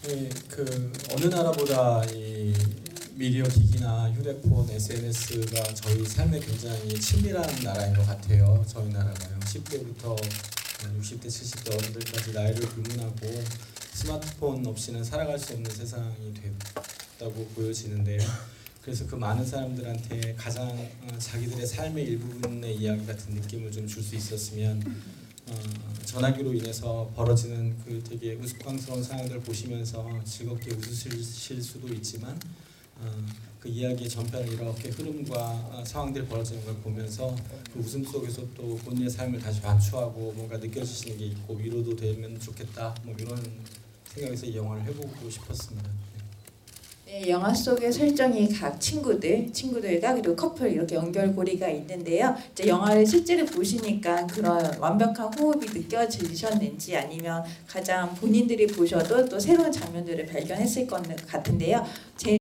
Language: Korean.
그 어느 나라보다 이 미디어 기기나 휴대폰, SNS가 저희 삶에 굉장히 친밀한 나라인 것 같아요. 저희 나라가요. 10대부터 60대, 70대 어른들까지 나이를 불문하고 스마트폰 없이는 살아갈 수 없는 세상이 됐다고 보여지는데요. 그래서 그 많은 사람들한테 가장 자기들의 삶의 일부분의 이야기 같은 느낌을 좀 줄 수 있었으면 전화기로 인해서 벌어지는 그 되게 우스꽝스러운 상황들 보시면서 즐겁게 웃으실 수도 있지만 그 이야기의 전편을 이렇게 흐름과 상황들이 벌어지는 걸 보면서 그 웃음 속에서 또 본인의 삶을 다시 반추하고 뭔가 느껴지시는 게 있고 위로도 되면 좋겠다 뭐 이런 생각에서 이 영화를 해보고 싶었습니다. 네, 영화 속의 설정이 각 친구들과 그리고 커플 이렇게 연결고리가 있는데요. 이제 영화를 실제로 보시니까 그런 완벽한 호흡이 느껴지셨는지 아니면 가장 본인들이 보셔도 또 새로운 장면들을 발견했을 것 같은데요.